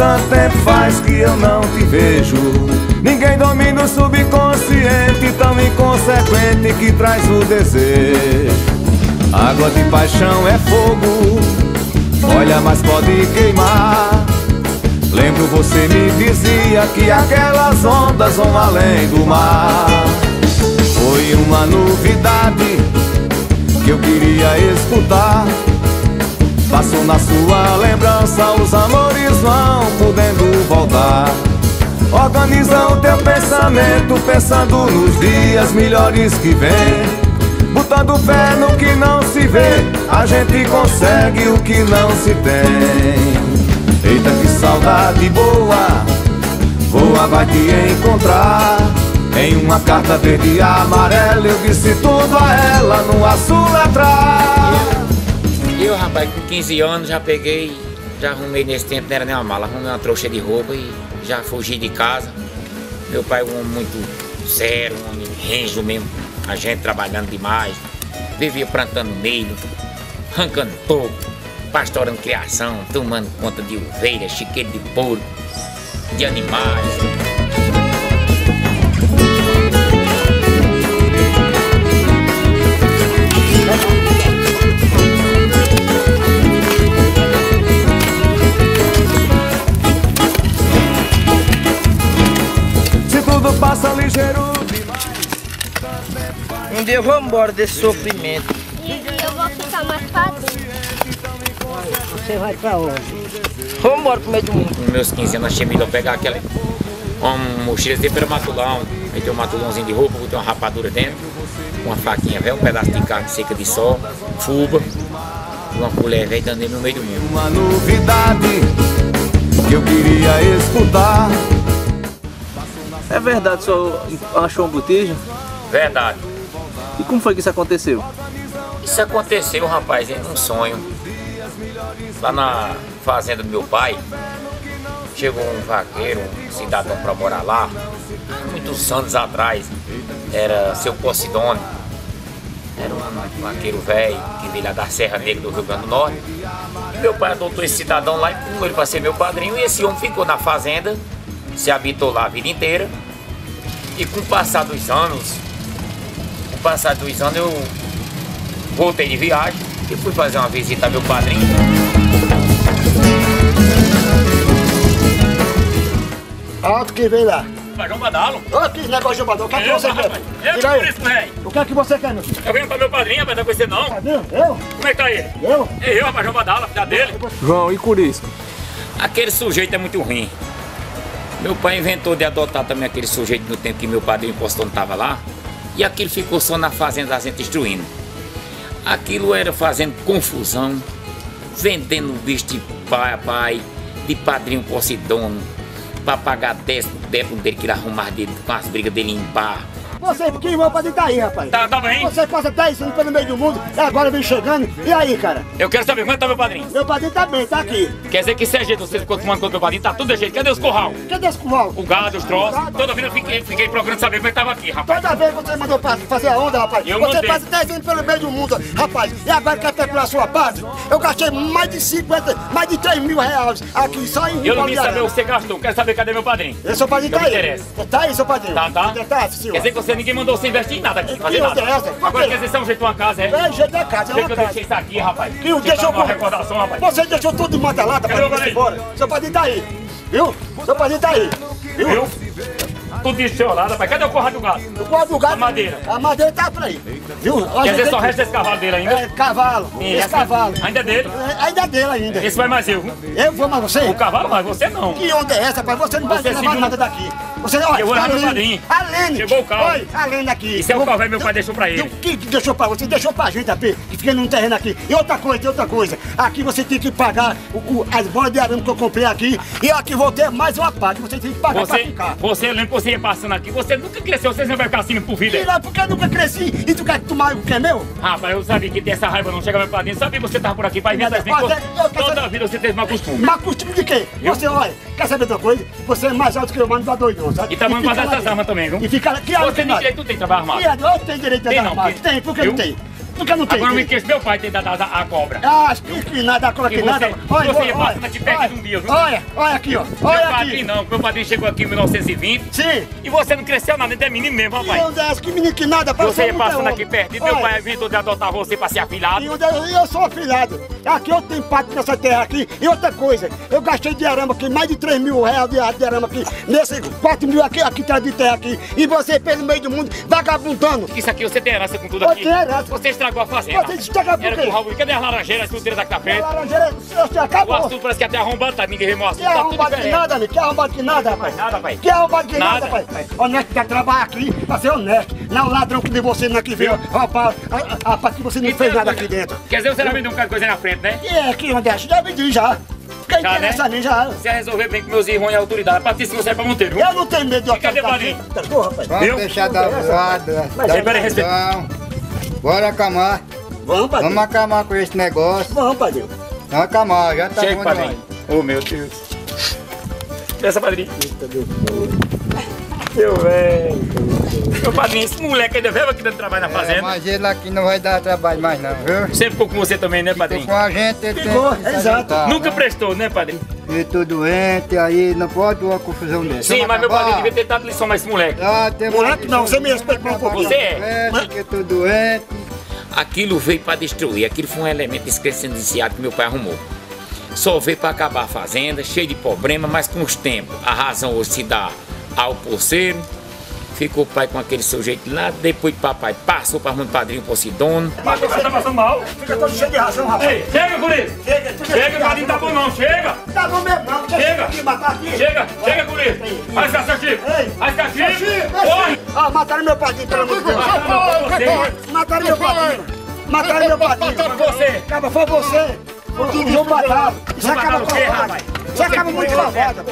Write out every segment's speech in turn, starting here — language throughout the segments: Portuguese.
Tanto tempo faz que eu não te vejo. Ninguém domina o subconsciente, tão inconsequente que traz o desejo. Água de paixão é fogo, olha, mas pode queimar. Lembro, você me dizia que aquelas ondas vão além do mar. Foi uma novidade que eu queria escutar. Passou na sua lembrança, os amores vão podendo voltar. Organiza o teu pensamento, pensando nos dias melhores que vem. Botando fé no que não se vê, a gente consegue o que não se tem. Eita, que saudade boa, voa, vai te encontrar. Em uma carta verde e amarela eu disse tudo a ela no azul atrás. Eu, rapaz, com 15 anos já peguei, já arrumei nesse tempo, não era nem uma mala, arrumei uma trouxa de roupa e já fugi de casa. Meu pai é um homem muito sério, um homem renjo mesmo, a gente trabalhando demais. Vivia plantando milho, arrancando toco, pastorando criação, tomando conta de ovelhas, chiqueiro de porco, de animais. Passa ligeiro demais. Um dia eu vou embora desse sofrimento. E eu vou ficar mais fácil. Você vai pra onde? Vou embora pro meio do mundo. Nos meus 15 anos achei melhor pegar aquela mochila de tempero matulão. Aí tem um matulãozinho de roupa, tem uma rapadura dentro, uma faquinha velha, um pedaço de carne seca de sol, fuba, uma colher velha dando no meio do mundo. Uma novidade que eu queria escutar. É verdade, o senhor achou um botija? Verdade. E como foi que isso aconteceu? Isso aconteceu, rapaz, em um sonho. Lá na fazenda do meu pai, chegou um vaqueiro, um cidadão para morar lá, muitos anos atrás. Era seu Posidônio. Era um vaqueiro velho, que veio lá da Serra Negra do Rio Grande do Norte. E meu pai adotou esse cidadão lá e pôs ele para ser meu padrinho. E esse homem ficou na fazenda, se habitou lá a vida inteira. E com o passar dos anos, eu voltei de viagem e fui fazer uma visita ao meu padrinho. Alto que vem lá. João Badalo. Ô, que negócio de Badalo, o que é que você quer? Tira aí. O que é que você quer, meu filho? Eu venho para meu padrinho, rapaz, não conhece não. Padrinho? Eu? Como é que tá ele? Eu? É eu, rapaz, João Badalo, filha dele. João, e Curisco? Aquele sujeito é muito ruim. Meu pai inventou de adotar também aquele sujeito no tempo que meu padrinho Postão estava lá. E aquilo ficou só na fazenda da gente destruindo. Aquilo era fazendo confusão, vendendo bicho de pai a pai, de padrinho Posidônio, para pagar 10 débito dele que ele arrumava dele, com as brigas dele em bar. Você, porque irmão pode estar aí, rapaz. Tá bem. Você passa 10 anos pelo meio do mundo e agora vem chegando. E aí, cara? Eu quero saber quanto tá meu padrinho. Meu padrinho tá bem, tá aqui. Quer dizer que se é jeito, vocês ficam tomando conta do meu padrinho, tá tudo de jeito. Cadê os curral? Cadê esse curral? O gado, os troços. Toda vida eu fiquei procurando saber como é que tava aqui, rapaz. Toda vez você mandou fazer a onda, rapaz. Eu você mandei. passa 10 anos pelo meio do mundo, rapaz. E agora quer procurar sua base? Eu gastei mais de 3 mil reais aqui só em Eu não quis saber o que você gastou, quero saber cadê meu padrinho. Esse seu padrinho tá Não me aí. interessa. Tá aí, seu padrinho. Tá. Tá, senhor. Quer dizer que você ninguém mandou você investir em nada aqui, fazer Que nada. interessa? Agora quer dizer que você é um jeito de uma casa, é? É, jeito da casa, é Deixa uma que eu casa. deixei isso aqui, rapaz. Que o deixou uma recordação, rapaz. Você deixou tudo de mata-lata Cadê pra meu ir padrinho? embora. Seu padrinho tá aí, viu? Seu padrinho tá aí, Viu? Tudo isso seu lado, rapaz. Cadê o corral do gado? O quarto lugar. A madeira. A madeira tá por aí, viu? Quer dizer, só resta esse cavalo dele ainda? É, cavalo. Sim, Esse cavalo. Ainda é dele? Ainda é dele ainda. Esse vai mais eu, viu? Eu vou mais você? O cavalo mais, você não. Que onda é essa, rapaz? Você não vai Você levar seguiu- nada daqui. Você, olha, Eu vou levar a meu Lene, padrinho. a Lene. Chegou o carro. Oi, a Lene aqui. Isso é o carro que meu pai deixou pra ele. O que deixou pra você? Deixou pra gente, AP, que fica num terreno aqui. E outra coisa. Aqui você tem que pagar as bolas de arame que eu comprei aqui. E aqui vou ter mais uma parte. Você tem que pagar pra ficar. Você lembra que você ia passando aqui, você nunca cresceu, você sempre vai ficar assim por vida. Tira, porque eu nunca cresci. E tu quer tomar o que é meu? Rapaz, eu sabia que tem essa raiva não chega meu padrinho. Sabia que você tava por aqui, pai, minha das Mas toda a vida você teve mau costume. Mas costume de quê? Você, olha, quer saber de outra coisa? Você é mais alto que eu, mano, não dá doidão, sabe? E tá mandando fica guardar lá essas armas também, viu? E fica lá, que arma Você tem direito, tu tem trabalho armado. Eu tenho direito a Tem armado. não, Tem, por que viu? não tem? Por que não tem? Agora me queixa meu pai ter dado a cobra. Ah, que nada, a cobra que nada. Você ia passando aqui perto de um dia, viu? Olha aqui, ó. Meu padrinho não, meu padrinho chegou aqui em 1920. Sim. E você não cresceu nada, ainda é menino mesmo, rapaz. E onde é? Que menino que nada, pai. Você ia passando aqui perto e meu pai inventou de adotar você pra ser afilhado. E eu sou afilhado. Aqui eu tenho parte nessa terra aqui. E outra coisa, eu gastei de arame aqui, mais de 3 mil reais de arame aqui. Nesse 4 mil aqui atrás de terra aqui. E você pelo meio do mundo, vagabundando. Isso aqui você tem herança com tudo aqui. Você estragou a fazenda. Você estragou por quê? Era com o Raul. Cadê as laranjeiras, as fruteiras daqui na frente? A laranjeira, você acabou. O assunto parece que até arrombado, tá? Ninguém remostra. Que arrombado que nada, amigo. Que arrombado que nada, rapaz. Nada, pai. Que arrombado que nada, Nada. pai. Honesto quer trabalhar aqui pra ser honesto. Não ladrão que nem você não que veio roubar pra que você não fez nada aqui dentro. Quer dizer, você já vendeu um bocado de coisa aí na frente, né? E é aqui onde é? Já vendi já. Quem Já, interessa a mim já. Você ia resolver bem com meus irmãos e a autoridade. Patrícia, você é pra Monteiro, viu? Eu não tenho medo de Cadê, autoridade. padrinho? Pô, rapaz. Vamos Viu? deixar da voada. Peraí, respeita. Bora acamar. Vamos, padrinho. Vamos acamar com esse negócio. Vamos, padrinho. Vamos acamar, já tá Chega, bom padrinho. demais. Oh, meu Deus. Essa, padrinho. Meu velho. Meu padrinho, esse moleque ainda veio aqui dando trabalho na fazenda. Mas ele aqui não vai dar trabalho mais não, viu? Sempre ficou com você também, né, Ficou padrinho? com a gente, ele Ficou, tem que se exato. ajeitar, Nunca né? prestou, né, padrinho? Ele tô doente, aí não pode uma confusão dessa. Sim, Vamos mas meu acabar. padrinho devia ter dado lição mais esse moleque. Moleque não, você me respeita um pouquinho. Você é? Porque eu tô doente. Aquilo veio para destruir, aquilo foi um elemento descrescenciado que meu pai arrumou. Só veio para acabar a fazenda, cheio de problema, mas com os tempos, a razão hoje se dá ao porceiro. Ficou o pai com aquele sujeito lá, depois papai passou para o padrinho Posidônio. Mas você tá passando mal? Fica todo cheio de razão, rapaz. Ei, chega, guri! Chega, padrinho, tá bom não, chega! Tá bom mesmo, não. Chega. Aqui, matar aqui. Chega, guri! Vai ficar seu Chico! Ei. Vai ficar Chico! Corre! Ah, mataram meu padrinho, pelo amor de Deus. Mataram meu padrinho. Mataram meu padrinho. Você! Acaba, foi você. O João Badalo. Isso acaba mataram o quê, com rapaz? Isso acaba muito com a voda.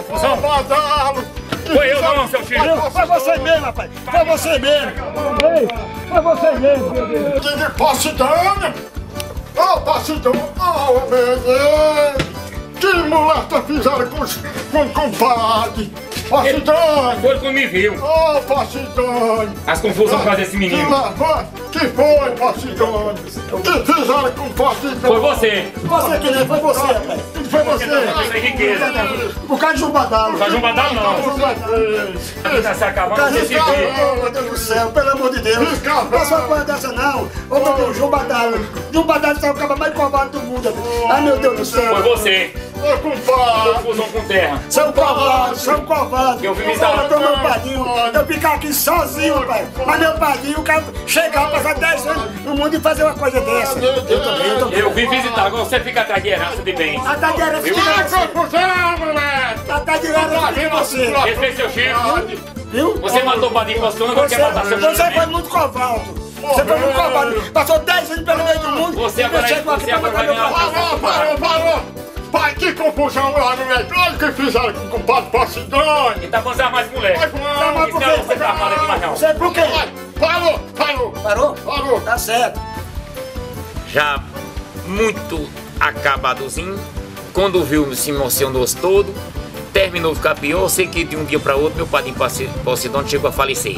Foi eu não, seu Chico! Foi você mesmo, rapaz. Foi você mesmo. Ei, foi você mesmo. Posidônio! Ô, Posidônio! Oh, meu Deus! Que mulata fizeram com o compadre! Posidônio! Foi quando me viu. Ô, Posidônio! As confusões por causa desse menino. Que foi, Posidônio? Que fizeram com o Posidônio? Foi você. Você que nem foi você, rapaz. Foi você! Você é riqueza. Por causa de João Badalo. Tá João Badalo não. Tá se acabando, você se vê. Oh, meu Deus do céu, pelo amor de Deus. Não faça uma coisa dessa, não. Ô, meu Deus, João Badalo. João Badalo é o cara mais covarde do mundo. Ai, meu Deus do céu. Foi você. Ô, compadre! Confusão com terra. São covardes, são covardes. Eu vim visitar. Matou meu padrinho. Eu ficar aqui sozinho, pai. Mas meu padrinho, o cara chegar, passar 10 anos no mundo e fazer uma coisa dessa. Eu também. Eu vim visitar, agora você fica atrás de herança de bens. Atrás de herança de você. Confusão, moleque! Atrás de herança de você. Respeite seu Chico. Viu? Você matou o padrinho Posidônio, agora quer matar seu Você Chico. foi muito covarde. Você foi muito covarde. Passou 10 anos pelo meio do mundo. Você e agora chegou aqui você pra agora matar vai meu ganhar. padrinho. Parou! Pai, que confusão lá no meio! Olha o que fizeram com o compadre Posidônio! Ele tá fazendo mais moleque. Vai, Tá, mas Isso por não é quê? você tá armado aqui mais não. Você por quê? Parou! Parou? Parou! Tá certo. Já muito acabadozinho, quando viu, se emocionou todo, terminou de ficar pior, sei que de um dia para outro meu padrinho Posidônio chegou a falecer.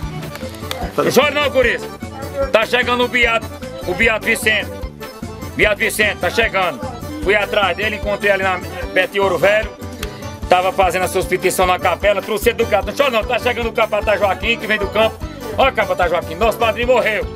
Chora não, Curisco. Tá chegando o Beato Vicente. Beato Vicente, tá chegando. Fui atrás dele, encontrei ali perto de Ouro Velho. Tava fazendo as suas petições na capela, trouxe ele do gato. Não chora não, tá chegando o Capataz Joaquim, que vem do campo. Olha o Capataz Joaquim, nosso padrinho morreu.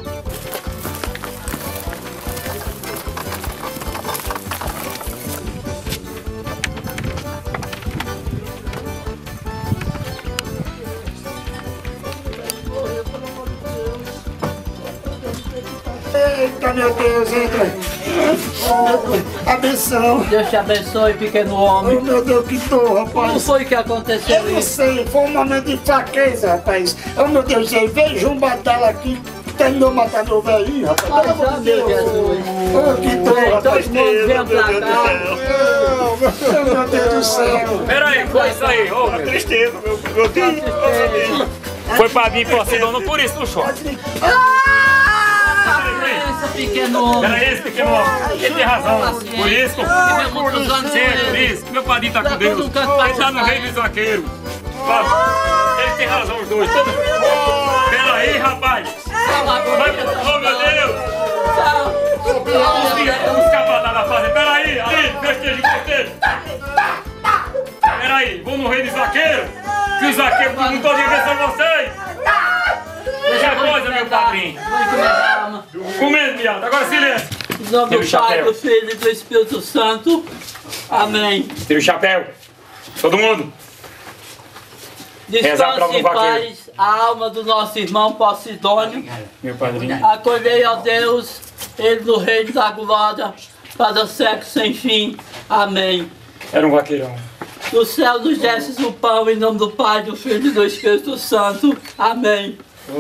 Eita, meu Deus, entra aí. A benção. Deus te abençoe, pequeno Oh, homem. meu Deus, que dor, Como rapaz. foi que aconteceu Eu não isso? sei, foi um momento de fraqueza, rapaz. Oh, meu Deus do céu, veio um batalha aqui, terminou matando meu velhinho, rapaz. Ai, Pelo amor de meu Deus. Jesus. Oh, que dor, Ei, rapaz. todo mundo vem pra cá. Oh, meu Deus do céu. Peraí, foi isso aí, ô meu. Tristeza, meu Deus. Foi padrinho Posidônio, por isso não chora. Essa pequeno homem. Peraí, esse pequeno homem, ele tem razão. Por isso, por isso, meu padrinho tá com Deus. Ele tá no reino dos vaqueiros. Ele tem razão, os dois. Peraí. Peraí, rapaz! Oh, meu Deus! Os capatazes da fazenda, peraí! Ali, festejo com você! Peraí, vou no rei dos vaqueiros! Que os vaqueiros não estão de ver são vocês! Deixa coisa, meu padrinho! Comendo, viado! Agora silêncio! Em nome do Pai, do Filho e do Espírito Santo. Amém. Tira o chapéu! Todo mundo! Descanse em paz a alma do nosso irmão Posidônio. Meu padrinho. Acolhei, ó Deus, ele no reino da glória, para séculos sem fim. Amém. Era um vaqueirão. Do céu nos desces o pão, em nome do Pai, do Filho e do Espírito Santo. Amém.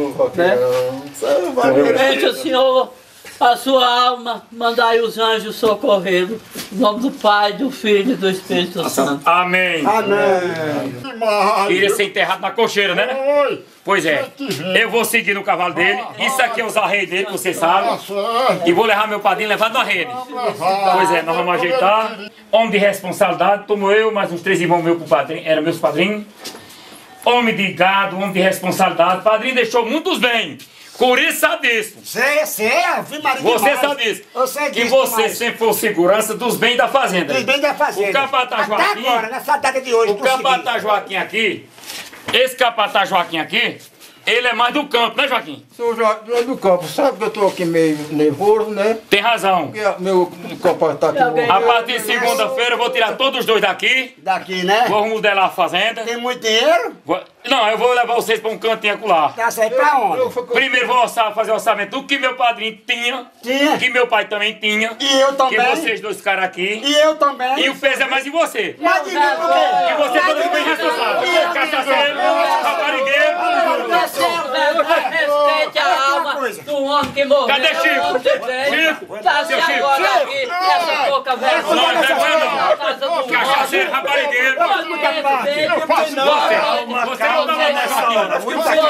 Enche o Senhor a sua alma, mandai os anjos socorrê-lo. Em nome do Pai, do Filho e do Espírito Santo. Amém. Amém. Queria ser enterrado na cocheira, né? Pois é. Eu vou seguir no cavalo dele. Isso aqui é os arreios dele, que você sabe. E vou levar meu padrinho levado na rede. Pois é, nós vamos ajeitar. Homem de responsabilidade, tomo eu, mais uns 3 irmãos meus pro padrinho, eram meus padrinhos. Homem de gado, homem de responsabilidade. Padrinho deixou muitos bens. Por isso sabe disso. Você sabe disso. Que você sempre foi segurança dos bens da fazenda. Dos bens da fazenda. O capataz Joaquim. Até agora, nessa data de hoje. O capataz Joaquim aqui. Esse capataz Joaquim aqui. Ele é mais do campo, né, Joaquim? Sou do campo, sabe que eu tô aqui meio nervoso, né? Tem razão. Porque meu copo tá aqui. A partir de segunda-feira eu vou tirar todos os dois daqui. Daqui, né? Vou modelar a fazenda. Tem muito dinheiro? Não, eu vou levar vocês pra um cantinho acolá. Tá certo, pra onde? Primeiro vou fazer orçamento do que meu padrinho tinha. Que meu pai também tinha. E eu também. Que vocês dois ficaram aqui. E eu também. E o peso é mais em você. Mas de mim por quê? Que você é todo bem responsável. Cachaceiro, raparigueiro. Respeite a alma do homem que morreu. Cadê Chico? Chico? Tá se agora aqui, essa pouca vergonha. Não, cachaceiro, raparigueiro. Você não tá nessa hora.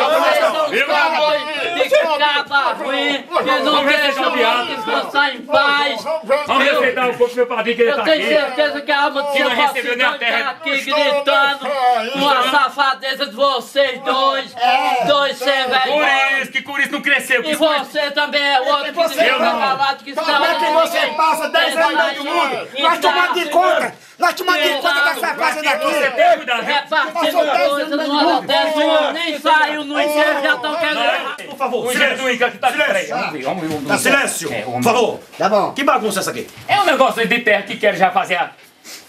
Ficava ruim, que não deixa o homem descansar em paz. Vamos respeitar um pouco meu padrinho que ele tá aqui. Eu tenho certeza que a alma do seu Posidônio tá aqui gritando com a safadeza de vocês dois. Dois sem vergonha. Que Curiço não cresceu. E você também é outro que se fica calado, que Como é que você passa 10 anos no meio do mundo? Nós tomamos de conta. Nós tomamos de conta dessa casa daqui. Repartindo coisa no Nordeste, nem saiu no enterro, já estão querendo. Por favor, o Geduíno aqui tá peraí. Vamos ver. Silêncio, por favor. Tá bom. Que bagunça é essa aqui? É um negócio de terra que quero já fazer a...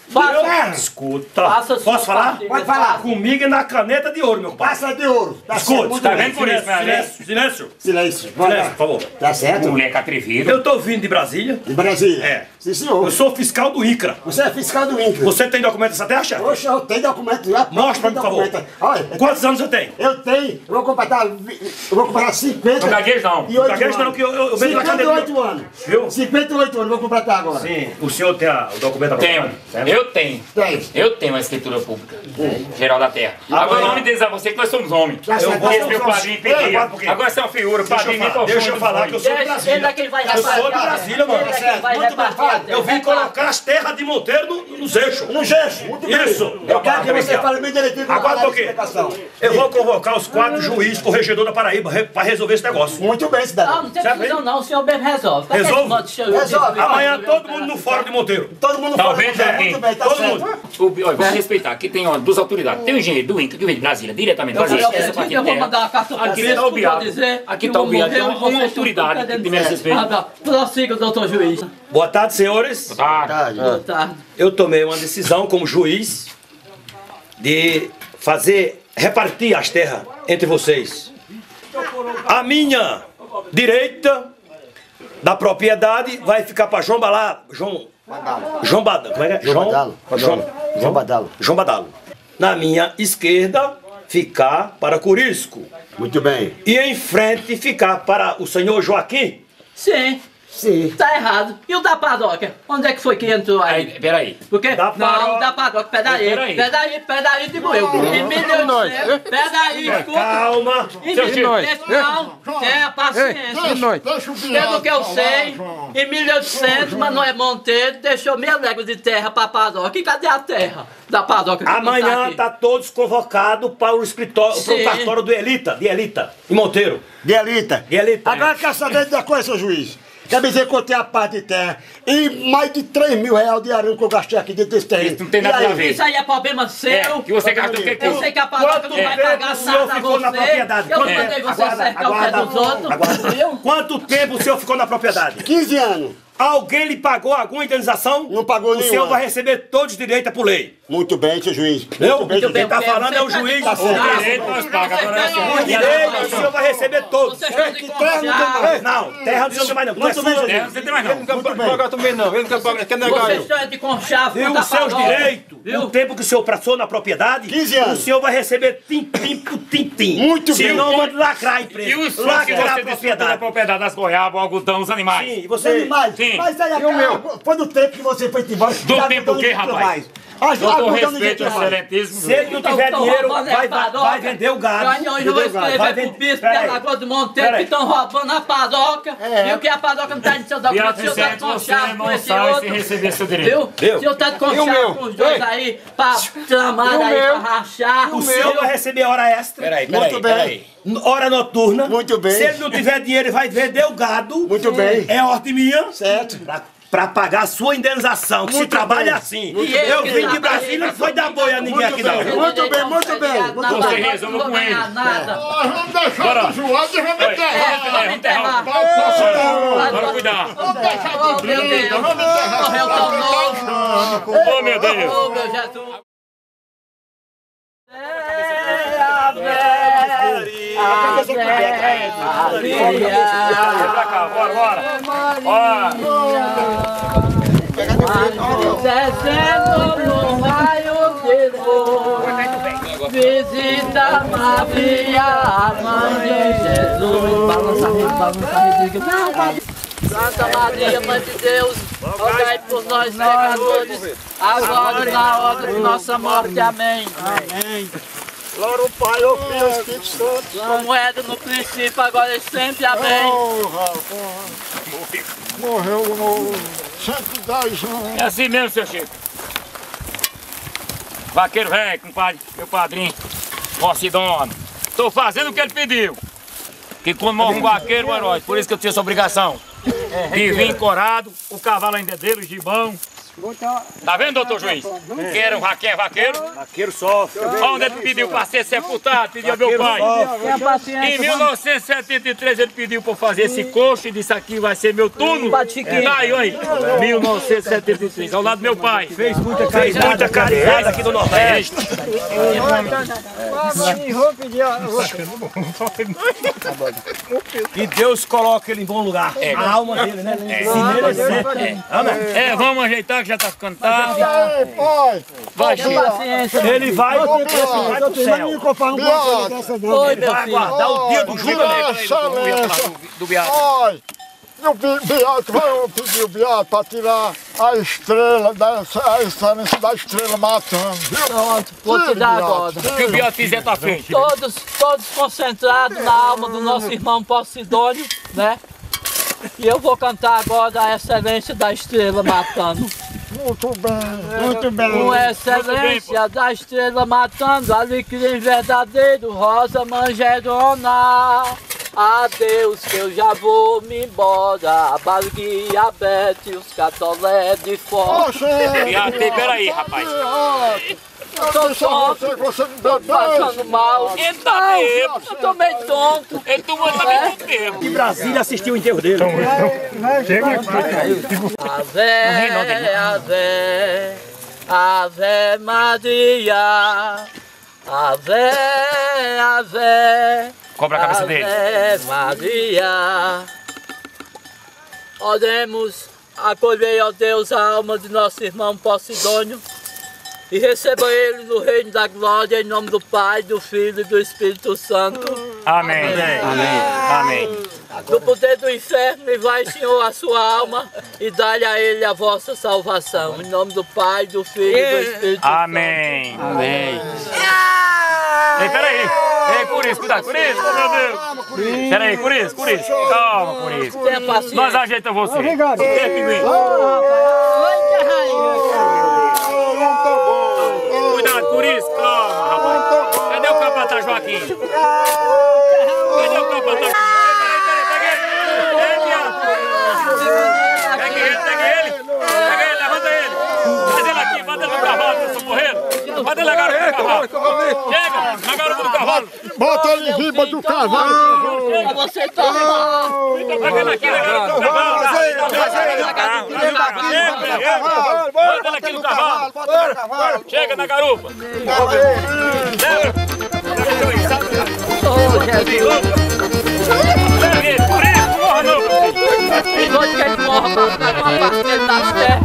Escuta, posso falar? Pode falar. Comigo é na caneta de ouro, meu pai. Passa de ouro. Escuta, tá vendo por isso, né? Silêncio. Silêncio, por favor. Tá certo? Moleque atrevido. Eu tô vindo de Brasília. De Brasília? É. Sim, senhor. Eu sou fiscal do INCRA. Você é fiscal do INCRA. Você tem documento dessa terra, chefe? Oxe, eu tenho documento já. Mostra pra mim, por favor. Olha, quantos anos você tem? Eu tenho. Eu vou completar 50. Não gagueja não. Não gagueja não, que eu venho na caneta. 58 anos. Viu? 58 anos, vou completar agora. Sim. O senhor tem o documento aprovado? Tenho. Eu tenho. Tem. Eu tenho a escritura pública. Geral da terra. Agora o nome deles a você que nós somos homens. Esse meu padrinho pedia. Agora você é uma figura. Deixa eu falar que eu sou de Brasília. Eu sou de Brasília, mano. Muito bem. Eu vim colocar as terras de Monteiro nos eixos. Nos eixos, muito bem. Isso. Eu quero que você fale bem direitinho. Agora um pouquinho. Eu vou convocar os 4 juízes corregedores da Paraíba para resolver esse negócio. Muito bem, cidadão. Não, não tem confusão não, o senhor mesmo resolve. Resolve? Amanhã todo mundo no fórum de Monteiro. Todo mundo tá vendo, muito bem, tá todo mundo. Vamos respeitar. Aqui tem duas autoridades. Tem o engenheiro do INCRA que vem de Brasília, diretamente da Brasília. Eu vou mandar uma carta para aqui está o Biado. Aqui está o Biado. Tem uma autoridade que tem menos respeito. Prossiga, doutor juiz. Boa tarde, senhores. Boa tarde. Boa tarde. Eu tomei uma decisão como juiz de repartir as terras entre vocês. A minha direita da propriedade vai ficar para João Badalo. João Badalo. Na minha esquerda ficar para Curisco. Muito bem. E em frente ficar para o senhor Joaquim. Sim. Sim. Tá errado. E o da paróquia? Onde é que foi que entrou aí? Peraí. Porque não, o da paróquia, peraí, digo eu. Em 1800, peraí, escuta. Calma. Não, tenha paciência. Pelo que eu sei, em 1800, Manoel Monteiro deixou meia légua de terra pra paróquia. E cadê a terra da paróquia? Amanhã tá todos convocados para o escritório, para o cartório de Elita, em Monteiro. De Elita? De Elita. Agora quer saber da coisa, seu juiz? Quer dizer que eu tenho a parte de terra e mais de 3 mil reais de arame que eu gastei aqui dentro desse terreno. Isso não tem nada a ver. Isso aí é problema seu. Que você gastou o que? Eu sei que a paróquia não vai pagar nada a você. Eu mandei você cercar o pé dos outros. Quanto tempo o senhor ficou na propriedade? 15 anos. Alguém lhe pagou alguma indenização? Não pagou nenhuma. O senhor vai receber todos os direitos por lei. Muito bem, seu juiz. Muito bem, quem tá falando é o juiz. O direito nós pagamos. Os direitos o senhor vai receber todos. Terra não tem mais. Não, terra não tem mais não. Muito bem, Terra não tem mais não. Ele não quer pagar também não. Ele não quer negar Vocês eu. estão de conchavo. E os seus direitos, o tempo que o senhor passou na propriedade, 15 anos. o senhor vai receber tim-tim por tim-tim. Muito bem. Senão manda lacrar a empresa. E os fundos que você desfrutou da propriedade das goiabas, o algodão, os animais? Sim, e Os você... animais. Sim. Mas aí foi do tempo que você foi embora. Do tempo o quê, rapaz? Com respeito ao excelentíssimo. Se ele não tiver dinheiro, vai vender o gado. Eu vou escrever pro bispo da Lagoa do Monteiro que estão roubando a paróquia. E o que a paróquia não tá de seu documento, o senhor tá de conchavo com esse outro. Receber seu direito. Viu? O senhor tá de conchavo com os dois aí, pra tramar aí, pra rachar. O senhor vai receber hora extra. Peraí. Hora noturna. Muito bem. Se ele não tiver dinheiro, ele vai vender o gado. Muito bem. É ordem minha. Certo. Pra pagar a sua indenização, que se trabalha assim. Eu vim de Brasília, não foi dar boi a ninguém aqui não. Muito bem, muito bem. Você resolve com ele. Vamos deixar o joelho e vamos enterrar. Bora cuidar. Oh, meu Deus. Morreu tão novo. Oh, meu Deus. Oh, meu Jesus. Pra cá, bora. Descendo no raio de luz, visita Maria, a mãe de Jesus. Balança a rede. Santa Maria, Mãe de Deus, rogai por nós pecadores, agora e na hora de nossa morte. Amém. Amém. Glória ao Pai, ao Filho e ao Espírito Santo. Como era no princípio, agora e sempre. Amém. Morreu no 110 anos. É assim mesmo, seu Chico. Vaqueiro velho, compadre, meu padrinho, Mocidona. Tô fazendo o que ele pediu. Que quando morre um vaqueiro, um herói. Por isso que eu tinha essa obrigação. De vir corado, o cavalo ainda é dele, o gibão. Tá vendo, doutor juiz? Que era um vaqueiro? Vaqueiro sofre. Onde ele pediu para ser sepultado, pediu ao meu pai. Em 1973 ele pediu para fazer esse coxo e disse: aqui vai ser meu túmulo. Tá aí, 1973, ao lado do meu pai. Fez muita caridade aqui do Nordeste. Que Deus coloque ele em bom lugar. A alma dele, né? Vamos ajeitar que já tá ficando tarde. Vai, ele vai pro céu. Oi, Ele vai aguardar o dia do julgamento. Do Beato. Olha, o Beato vai pedir o Beato para tirar a estrela, a excelência da estrela matando, viu? Pronto, vou te dar agora. O que o Beato fizer tá feito. Todos concentrados na alma do nosso irmão Posidônio, né? E eu vou cantar agora a excelência da estrela matando. Muito bem, muito bem. Com excelência da estrela matando, alecrim verdadeiro, rosa manjerona. Adeus que eu já vou me embora, a barriguinha aberta e os catolé de fora. Peraí, rapaz. Eu tô tonto, tô passando mal. Ele tá bêbado. Eu tô meio tonto. Ele tomou também com bêbado. E Brasília assistiu o enterro dele. Ave Maria, Ave. Cobra a cabeça dele. Ave Maria. Oremos, acolhei, ó Deus, a alma de nosso irmão Posidônio e receba ele no reino da glória, em nome do Pai, do Filho e do Espírito Santo. Amém. Amém. do poder do inferno, livrai, Senhor, a sua alma e dá-lhe a ele a vossa salvação. Em nome do Pai, do Filho e do Espírito Santo. Amém. Amém. Ei, peraí. Ei, Curiz, cuidado, Curiz, meu Deus. Peraí, Curiz. Calma, Curiz. Tenha paciência. Nós ajeitamos você. Obrigado. Ei, pinguim. Cuidado, Curiz, calma, rapaz. Cadê o capataz Joaquim? Cadê o capataz? Pega ele, levanta ele. Traz ele aqui, bota ele no cavalo, seu socorrendo. Bota ele na garupa do cavalo. Chega, na garupa do cavalo. Bota ele em cima do cavalo. Chega, você tá Pega ele aqui na garupa do cavalo. Bota ele aqui no cavalo. Chega na garupa. Leva. Leva ele, por isso, não morra não. E hoje que ele morra pra ficar com a parte dele das terras.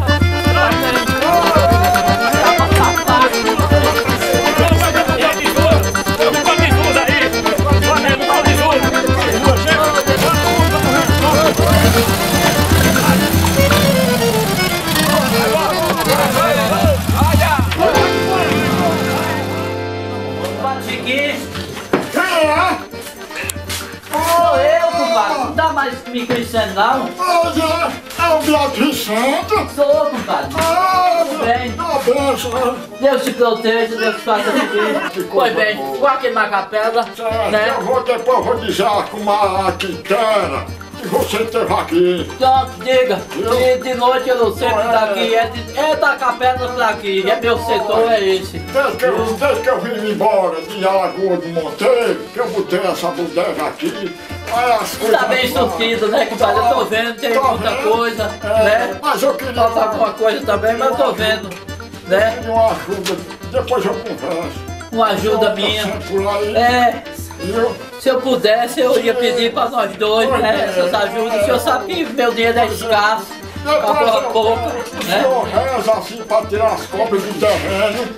Sou eu, compadre. Não dá mais me conhecendo, não? É o Beatriz Santos. Sou, compadre. Tudo bem. Deus te proteja, Deus te faça viver. Pois bem, vou aqui na capela, né? Depois eu vou dizer como a quitéria que você teve aqui. Pronto, diga. De noite eu sempre daqui, é da capela pra aqui. É meu setor, é esse. Desde que eu vim embora de Alagoas do Monteiro, que eu botei essa bodega aqui, aí as coisas... Tá bem surtido, né, compadre? Eu tô vendo, tem muita coisa, né? Mas eu queria... Falta alguma coisa também, mas eu tô vendo, né? Eu queria uma ajuda, depois eu converso. Uma ajuda minha. É. Se eu pudesse, eu ia pedir para nós dois, né, essas ajudas. O senhor sabe que meu dinheiro é escasso, acabou pouco, né? O senhor reza assim para tirar as cobras do terreno.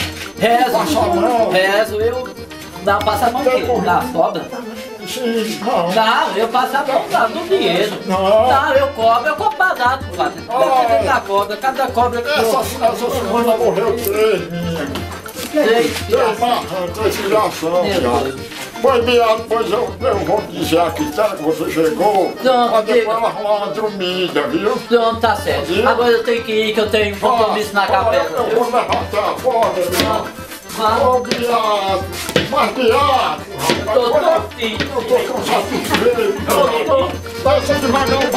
Rezo, eu... Não, passa a mão aqui, na sobra? Sim, não. Não, eu passo a mão no dinheiro. Não, eu cobro barato, padre. Depende da cobra, cada cobra que essa semana morreu 3, minha. 3 criações. Pois, Beato, pois eu vou dizer aqui, tá, que você chegou, pra depois ela arrumar uma dormida, viu? Pronto, tá certo. Agora eu tenho que ir, que eu tenho um compromisso na capela. Eu vou levantar fora, Beato. Ô, Beato, mas Beato, tô satisfeito. Deixa devagar o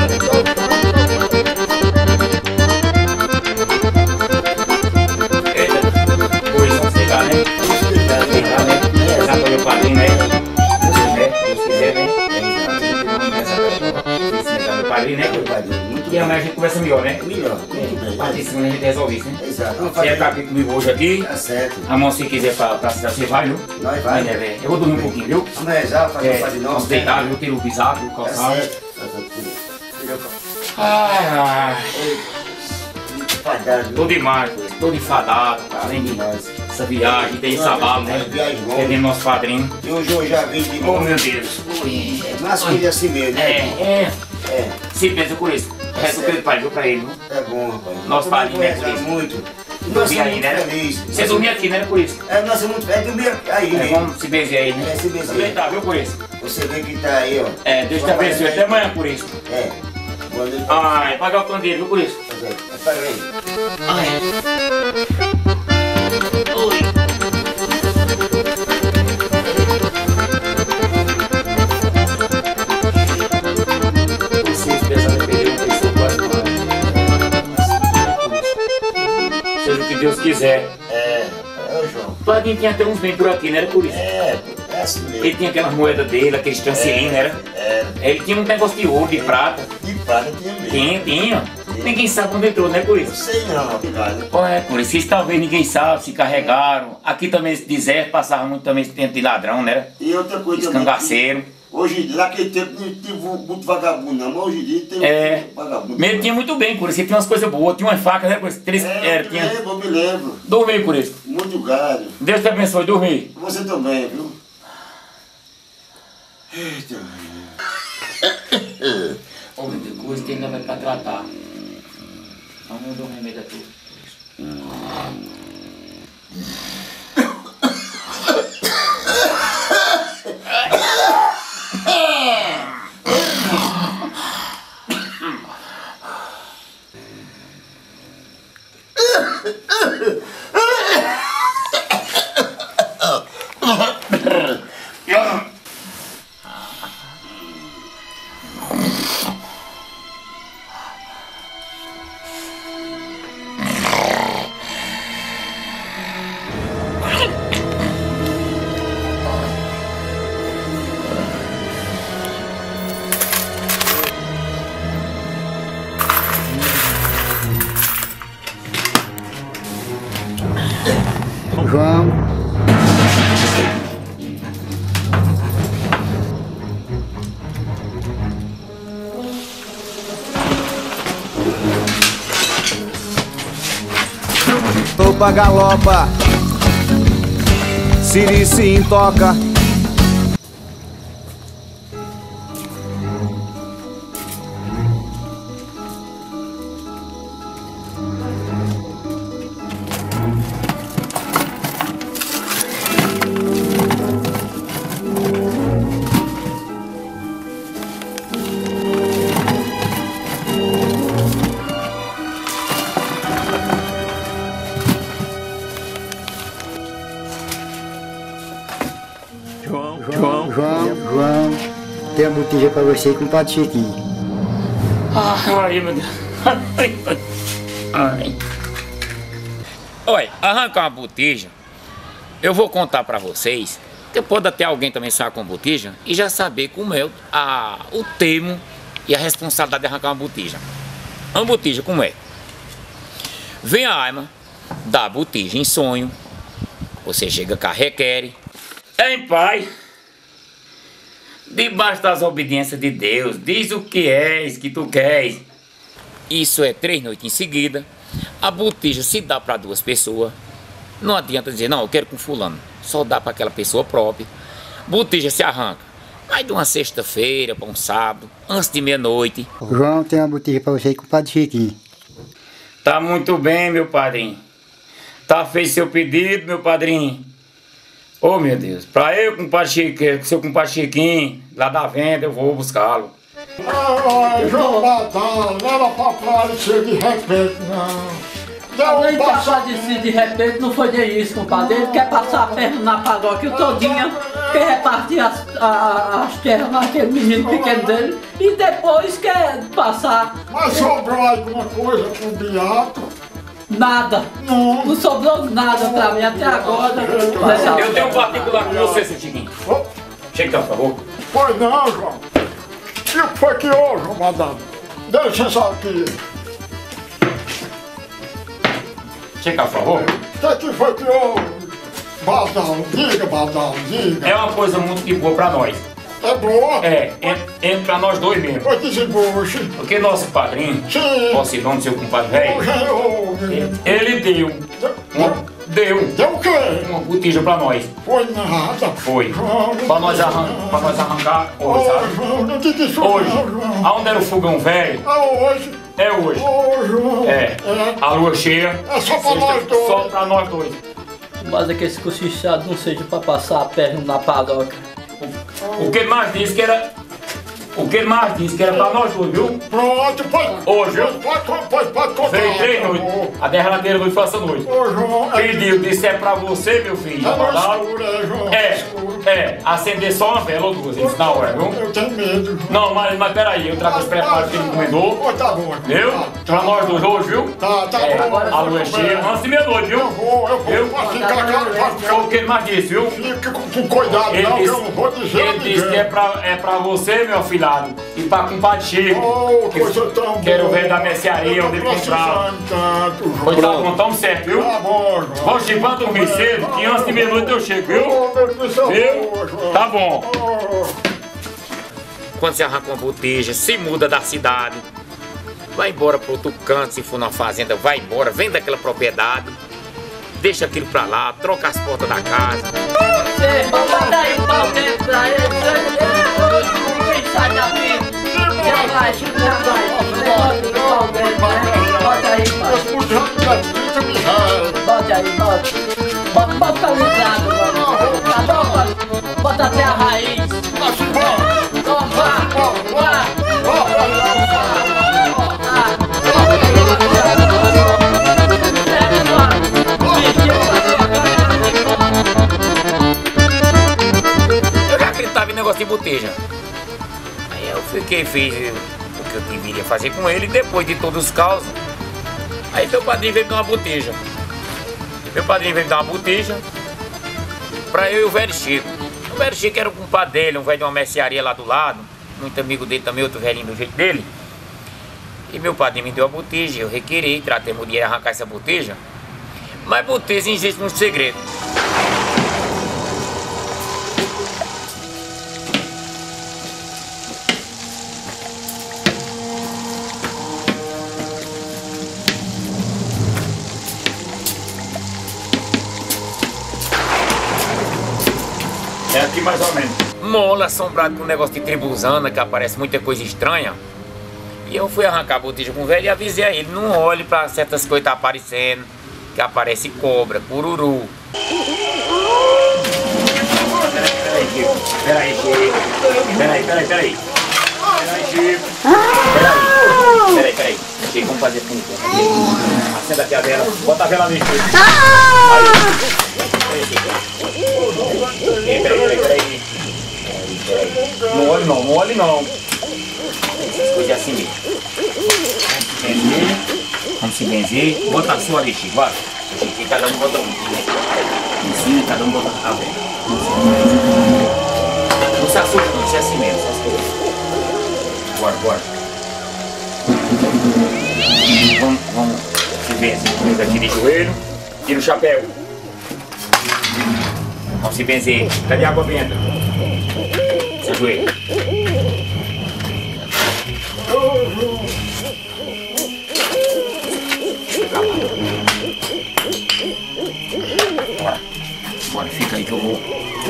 E amanhã a gente conversa melhor, né? Melhor. Parte de cima a gente resolve isso, né? Exato. Você vai ficar aqui comigo hoje aqui. Tá certo. Amanhã se quiser pra cidade, você vai, viu? Nós vai. Eu vou dormir um pouquinho, viu? Vamos rezar, fazer de novo. Vamos deitar, viu? Ter o pisado, o calçado. Tá certo. Ai. Tô demais, tô enfadado, cara. Além de essa viagem, tem essa bala, né? Perdendo nosso padrinho. E hoje eu já vim de novo. Oh, meu Deus. Mas filho assim mesmo, né? Sim, pensa com isso. Resto que ele pariu pra ele, viu? É bom, rapaz. Nosso padrinho, né? Por isso. Muito. Dormia aí, né? Você dormia aqui, né? Por isso. Nós somos muito felizes. Dormia aí, né? Vamos se benzer aí, né? Se benzer. Aproveitar, viu, por isso? Você vê que tá aí, ó. Deus te abençoe. Até amanhã, por isso. Boa noite. Ai, pagar o candeeiro, viu, por isso? Paga aí. Oi. Vocês pensam em perder uma pessoa quase uma. Seja o que Deus quiser. João. O Padrinho tinha até uns bem por aqui, não era por isso? É assim mesmo. Ele tinha aquelas moedas dele, aqueles transferinhos, não era? Ele tinha um negócio de ouro, de prata. De prata tinha mesmo. Tinha. Ninguém sabe quando entrou, não é por isso? Não sei não, rapaz. Por isso, talvez ninguém sabe, se carregaram. Aqui também, esse deserto, passava muito também esse tempo de ladrão, né? E outra coisa também. Escangaceiro. Hoje, naquele tempo, não tinha muito vagabundo, não, mas hoje em dia tem muito vagabundo. Ele tinha muito bem, por isso, ele tinha umas coisas boas, tinha umas facas, né? Por isso, eu me lembro. Dormi por isso. Muito galho. Deus te abençoe, dormi. Você também, viu? Eita. coisa que ainda vai pra tratar. Vamos dar um remédio aqui. João. Opa galopa, Siri sim toca. João, tem a botija pra você com o Padre Chiquinho. Ai, meu Deus. Ai. Olha, arrancar uma botija, eu vou contar pra vocês, que pode até alguém também sonhar com botija e já saber como é o termo e a responsabilidade de arrancar uma botija. Uma botija, como é? Vem a arma da botija em sonho, você chega cá, requer, em paz, debaixo das obediências de Deus, diz o que és, que tu queres. Isso é 3 noites em seguida. A botija se dá para 2 pessoas. Não adianta dizer, não, eu quero com fulano. Só dá para aquela pessoa própria. Botija se arranca mais de uma sexta-feira para um sábado, antes de meia-noite. João, tem uma botija para você com o Padre Chiquinho. Tá muito bem, meu padrinho. Tá feito seu pedido, meu padrinho. Oh, meu Deus, pra eu com o Padre Chiquinho, seu compadre Chiquinho, lá da venda, eu vou buscá-lo. Ai, João Badal, não era pra aparecer de repente, não. Nem pra aparecer de repente, não foi nem isso, compadre. Ele quer passar a perna na paróquia todinha, quer repartir as terras naquele menino pequeno dele e depois quer passar. Mas sobrou alguma coisa pro Beato? Nada. Não sobrou nada pra mim até agora. Eu tenho um particular com você, seu Chiquinho. Chega, por favor. Pois não, João. E o que foi que houve, João Badal? Dê licença aqui. Chega, por favor. O que foi que houve? Badal, diga. É uma coisa muito de boa pra nós. É boa? É, entre nós dois mesmo. Pois desembuche. Porque nosso padrinho, nosso irmão, seu compadre velho, ele deu. Deu o quê? Uma botija pra nós. Foi nada. Foi. Pra nós arrancar hoje, sabe? Não diga isso hoje. Não, João. Aonde era o fogão velho? É hoje. É hoje. João. É. A lua cheia. É só pra nós dois. Só pra nós dois. Mas é que esse cochichado não seja pra passar a perna na paróquia. O que ele mais disse que era... O que ele mais disse que era pra nós dois, viu? Pronto, pode. Hoje, viu? Pode contar. Veio 3 noites. A derradeira noite foi essa noite. Ô, João. Pediu, disse é pra você, meu filho. João. Acender só uma vela ou 2, ele disse na hora, viu? Eu tenho medo. Não, mas peraí, eu trago os preparos que ele encomendou. Tá bom. Viu? Pra nós dois hoje, viu? Tá bom. A lua é cheia, antes de meia-noite, viu? Eu vou Foi o que ele mais disse, viu? Fica com cuidado, não, eu não vou dizer. Ele disse que é pra você, meu afilhado, e pra compadre Chico. Coisa tão boa. Quero ver da mercearia onde ele comprar. Pois tá bom, tamo certo, viu? Tá bom, João. Vou Chico, vai dormir cedo, que antes de meia-noite eu chego, viu? Viu? Tá bom. Quando você arranca uma botija, se muda da cidade, vai embora para outro canto, se for na fazenda, vai embora, vem daquela propriedade, deixa aquilo pra lá, troca as portas da casa. Bota aí o pau dentro pra ele, quem sai da vida, já vai. Pode ficar ligado, mano. Bota até a raiz. Eu já acreditava em negócio de boteja. Aí eu fiz o que eu deveria fazer com ele, depois de todos os causos. Aí meu padrinho veio me dar uma boteja. Meu padrinho veio me dar uma boteja pra eu e o velho Chico. O velho Chico era um compadre dele, um velho de uma mercearia lá do lado, muito amigo dele também, outro velhinho do jeito dele. E meu padrinho me deu a boteja, eu requerei, tratemos de arrancar essa boteja. Mas boteja existe um segredo. É aqui mais ou menos. Mola assombrado com um negócio de tribuzana, que aparece muita coisa estranha. E eu fui arrancar a boteja com o velho e avisei a ele, não olhe para certas coisas que tá aparecendo, que aparece cobra, cururu. Peraí, Chico. Peraí, Chico. Peraí. Chico, vamos fazer assim. Acenda aqui a vela. Bota a vela ali, Chico. Peraí. Não olhe não. Essas coisas assim mesmo. Vamos se benzer. Bota a sua ali, Chico. Vai. Chico, cada um bota um. Em cima, cada um bota a vela. Não se assusta, não. Isso é assim mesmo. Bora. Vamos se benzer. Aqui de joelho. Tira o chapéu. Vamos se benzer. Cadê a água benta? Se ajoelha. Bora, fica aí que eu vou.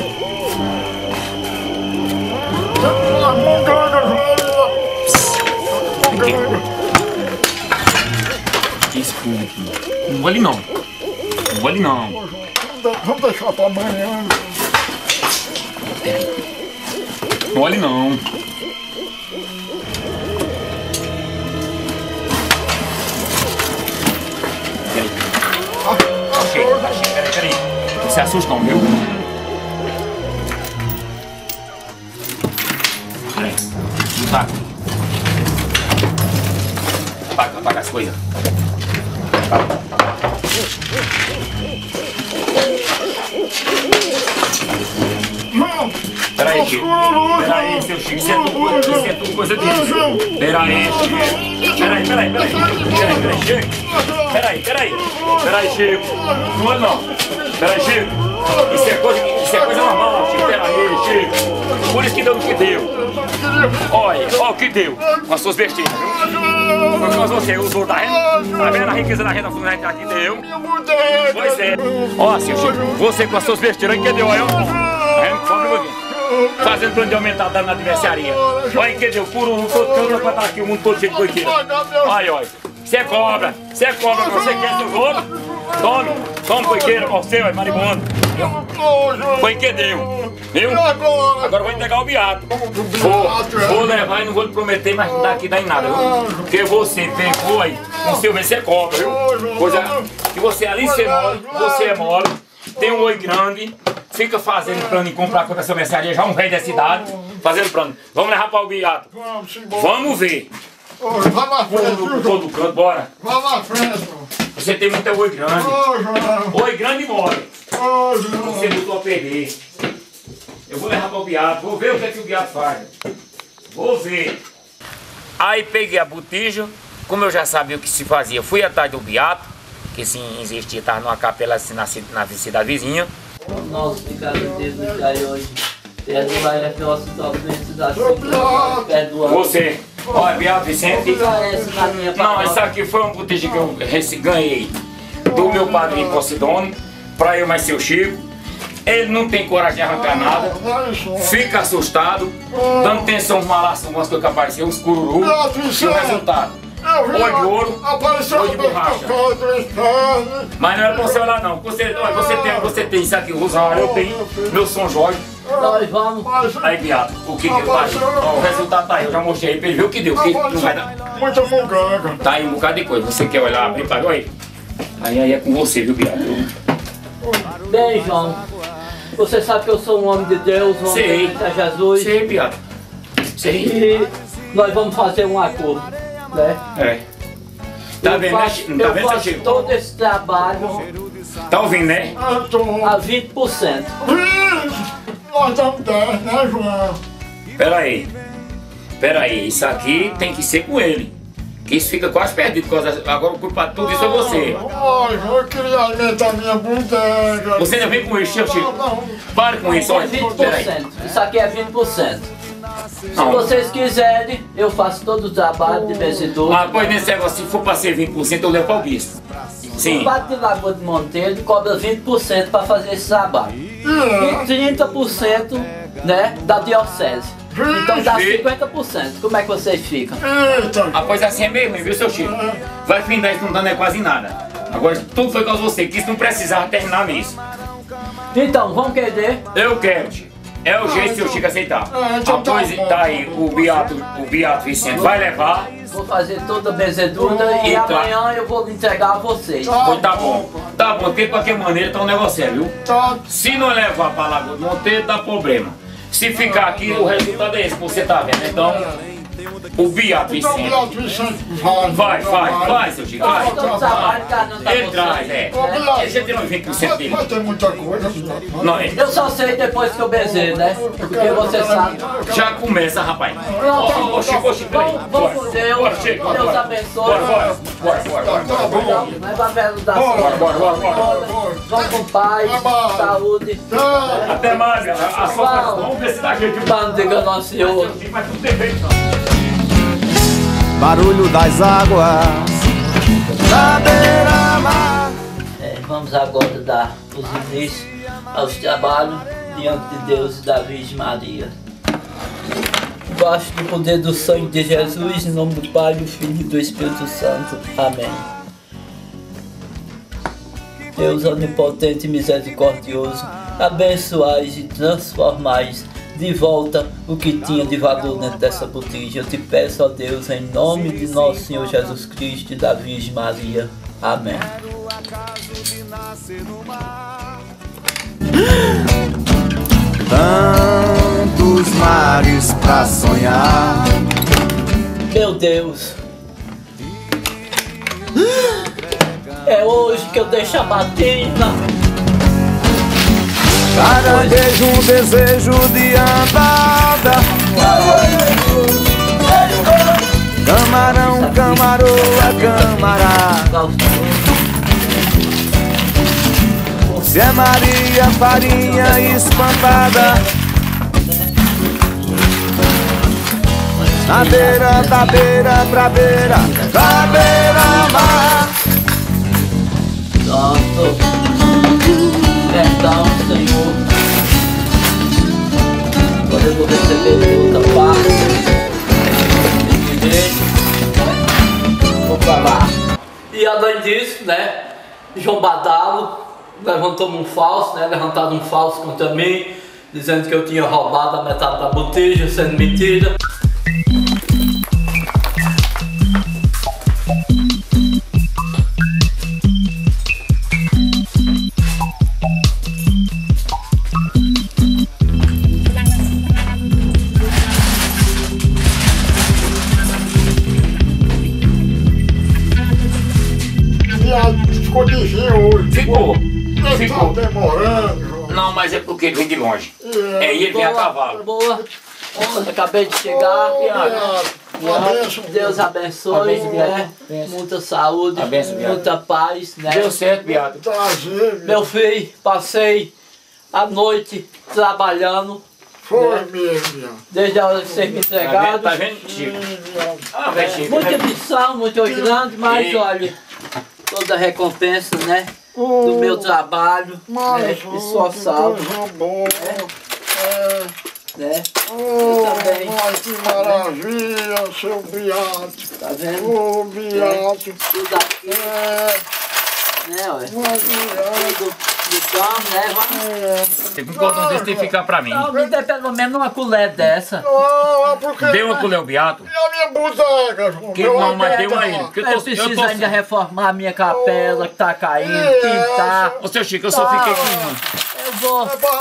Que escuro aqui. Não olhe não. Vamos deixar pra amanhã. Não olhe não. Peraí. Não se assusta não, viu? Peraí. Tá. Apaga as coisas. Peraí, Chico. Peraí, seu Chico. Isso é tudo coisa dele. Peraí, Chico. Peraí, Chico. Não é não. Peraí, Chico. Isso é coisa normal, Chico. Peraí, Chico. Por isso que deu o que deu. Olha o que deu. Com as suas besteiras, viu? Porque você usou da renda. Tá vendo a riqueza da renda fundamental que deu? Pois é. Ó, seu Chico. Você com as suas besteiras, que deu, olha. Fazendo plano de aumentar dano na adversaria. Olha que deu, por um todo pra estar aqui, o mundo todo cheio de coiteiro. Olha. Você é cobra, você quer seu ouro? Tome, coiteiro, você, olha, maribondo. Foi que deu, viu? Agora eu vou entregar o beato. Vou levar e não vou lhe prometer, mas não dá aqui dá em nada, viu? Porque você pegou aí, com seu bem, você é cobra, viu? Coisa que você ali você é mole, tem um oi grande. Fica fazendo plano em comprar contra essa mercearia, já um velho da cidade, fazendo plano. Vamos levar para o beato. Vamos ver. Vamos à frente. Todo canto, bora. Vamos à frente. Você tem muita oi grande. Oi grande e mole. Você botou a perder. Eu vou levar para o beato, vou ver o que é que o beato faz. Vou ver. Aí peguei a botija, como eu já sabia o que se fazia, fui atrás do beato, que sim existia, estava numa capela assim, na cidade vizinha. Nosso pecado Deus nos dai hoje. Perdoai as nossas ofensas, assim perdoamos. Você, olha, Beato Vicente. Não, Não, isso aqui foi uma botija que eu ganhei do meu padrinho Posidônio, para eu mais seu Chico. Ele não tem coragem de arrancar nada, fica assustado, dando atenção aos malaços, umas coisas que apareceram, uns cururu. E o resultado? olho de ouro, apareceu olho de borracha. Mas não é pra você olhar não. Você tem isso aqui, o rosário, eu tenho meu São Jorge. Nós vamos. Aí, viado, o que tá aí? Ó, o resultado tá aí, eu já mostrei aí pra ele ver o que deu, o que não vai dar. Muita munganga. Tá aí um bocado de coisa. Você quer olhar, preparou aí? Aí é com você, viu, viado? Bem, João, você sabe que eu sou um homem de Deus, um homem de Jesus. Sei, viado. Sei. E nós vamos fazer um acordo, né? É. Tá vendo, né? Não tá vendo, seu Chico? Todo esse trabalho. Tá ouvindo, né? A 20%. Nós damos 10, né, João? Pera aí, isso aqui tem que ser com ele. Que isso fica quase perdido, porque agora o culpado de tudo isso é você. Ai, eu queria alimentar minha bodega. Você ainda vem com isso, seu Chico? Para com isso, olha. É 20%. Isso aqui é 20%. Se vocês quiserem, eu faço todo o trabalho de vencedor. Ah, pois nesse negócio, se for para ser 20%, eu levo para o bispo. Sim. O Padre de Lagoa de Monteiro cobra 20% para fazer esse trabalho. E 30%, né, da diocese. Então dá 50%. Como é que vocês ficam? Ah, pois assim é mesmo, viu, seu Chico? Vai findar isso não dando quase nada. Agora tudo foi causa de você, que isso não precisava terminar mesmo. Então, vamos querer? Eu quero, Chico. É o jeito, seu Chico, aceitar. Após tá aí, o Beato Vicente vai levar. Vou fazer toda a benzedura e amanhã eu vou entregar a vocês. Pois tá bom, tem de qualquer maneira, tá um negócio sério, viu? Se não levar pra Lagoa do Monteiro, dá problema. Se ficar aqui, o resultado é esse que você tá vendo. Então, o Beato Vicente. Vai, seu Chico, vai. Ele traz, Ele já tirou 20% dele. Vai ter muita coisa, Não, eu só sei depois que eu bezei, né? Porque você sabe. Já começa, rapaz. Ô, Chico, peraí. Vamos com Deus. Deus abençoe. Bora. Leva a vela da sorte. Vamos com paz, saúde. Até mais, vamos ver se dá jeito. Vamos, diga Nosso Senhor. Barulho das águas da beira-mar. Vamos agora dar os inícios aos trabalhos diante de Deus e da Virgem Maria. Debaixo do poder do sangue de Jesus, em nome do Pai, do Filho e do Espírito Santo. Amém. Deus onipotente e misericordioso, abençoais e transformais de volta o que tinha de valor dentro dessa botija. Eu te peço, ó Deus, em nome de nosso Senhor Jesus Cristo e da Virgem Maria. Amém. Tantos mares pra sonhar. Meu Deus, é hoje que eu deixo a batina. Caranguejo, um desejo de andada. Camarão, camaroa, camará. Se é Maria, farinha espantada. Na beira, da beira pra beira, da beira-mar. Pronto. Perdão, Senhor. Agora eu vou receber outra parte. Vou falar. E além disso, né? João Badalo levantou-me um falso, né? Levantado um falso contra mim, dizendo que eu tinha roubado a metade da botija, sendo mentira. Ficou de gin hoje. Ficou. Tá demorando. Não, mas é porque ele vem de longe. E ele vem a cavalo. Boa. Acabei de chegar. Deus abençoe, né? Muita saúde, muita paz, né? Deu certo, viado. Meu filho, passei a noite trabalhando. Foi mesmo. Desde a hora que vocês me entregaram. Tá vendo, Chico? Muita missão, muito grande, mas olha, toda a recompensa, né? Do meu trabalho, né? Esforçado. Né? Eu também. Ai, que maravilha, seu Beato. Tá vendo? Ô, Beato. Tudo aqui. Né, ué? Do campo, né? Tem um cordão desse tem que ficar pra mim. Não, me dê pelo menos uma colher dessa. Não, é porque... Deu uma colher ao Beato? E a minha bodega, João? Que não, mas deu a ele. Porque Eu preciso ainda reformar a minha capela que tá caindo, pintar. Ô, seu Chico, eu só fiquei com uma. Eu vou.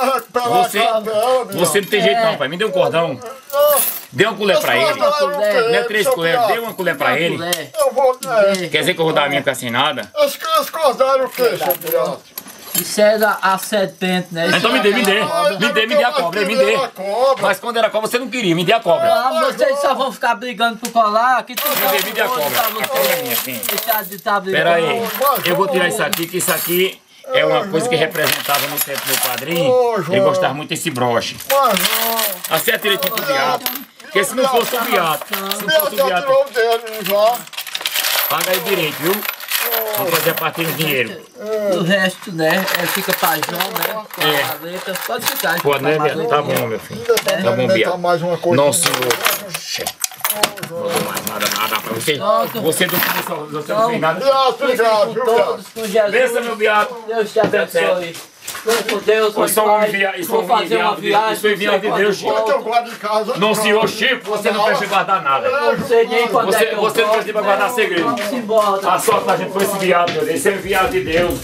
Você não tem jeito não, pai. Me dê um cordão. Dê uma colher pra ele. Não é 3 colheres, dê uma colher pra ele. Eu vou... Quer dizer que eu vou dar a minha pra sem nada? Esse cordão o quê, seu Beato? Isso era a 70, né? Então me dê a cobra, me dê. Mas quando era cobra você não queria, me dê a cobra. Ah, vocês só vão ficar brigando por colar, que tu Me dê a cobra. A cobra é minha, sim. deixar de estar brigando. Pera aí, eu vou tirar isso aqui, que isso aqui é uma coisa que representava no tempo do meu padrinho. Ele gostava muito desse broche. Acerta direitinho pro Beato. Porque se não fosse o Beato, paga aí direito, viu? Vamos fazer a partir do dinheiro. O resto, né? Fica pra João, né? Com a maleta. Pode ficar. Pô, né, Beato? Tá bom, meu filho. Tá bom, Beato. Não, senhor. Não dou mais nada pra você. Você não fez nada. Obrigado, todos com Jesus. Bença, meu Beato. Deus te abençoe. Com Deus, vou fazer uma viagem. Isso é enviado de Deus, Chico. Não, senhor Chico, você não precisa guardar nada. Eu não sei nem quando é que eu Você não precisa guardar segredo. Vamos embora. A sorte da gente foi esse enviado, meu Deus. Esse é enviado de Deus.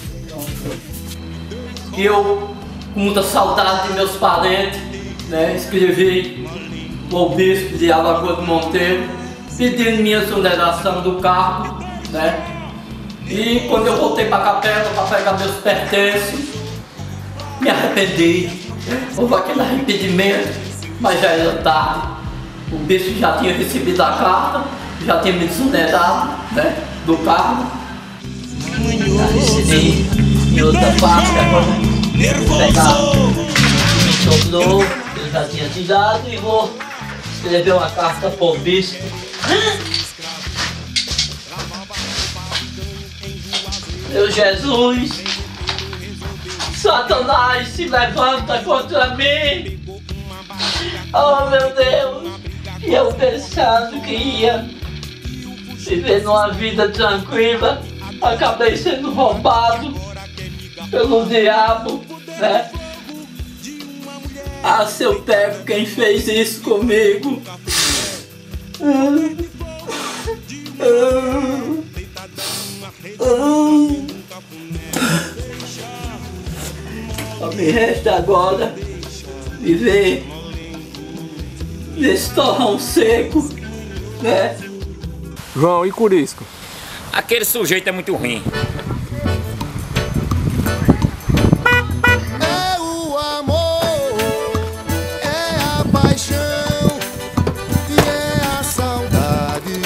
Eu, com muita saudade de meus parentes, né, escrevi ao bispo de Alagoas do Monteiro, pedindo minha exoneração do cargo, né? E quando eu voltei para a capela para pegar meus pertences, me arrependi. Houve aquele arrependimento, mas já era tarde. O bispo já tinha recebido a carta, já tinha me desonerado, né, do cargo. Já recebi em outra parte, agora vou pegar o que me sobrou, que eu já tinha tirado, e vou escrever uma carta para o bispo. Meu Jesus, Satanás se levanta contra mim. Oh, meu Deus, e eu pensando que ia viver numa vida tranquila, acabei sendo roubado pelo diabo, né? Ah, se eu pego quem fez isso comigo. Só me resta agora viver nesse torrão seco, né? João, e Curisco? Aquele sujeito é muito ruim. É o amor, é a paixão e é a saudade.